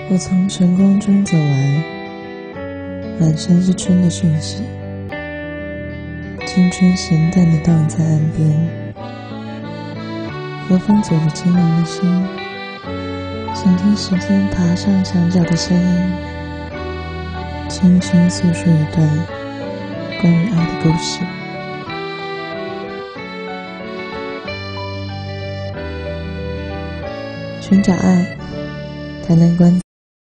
我从晨光中走来，满山是春的讯息，青春咸淡地荡在岸边。和风走着清明的心，倾听时间爬上墙角的声音，轻轻诉说一段关于爱的故事。寻找爱，台南观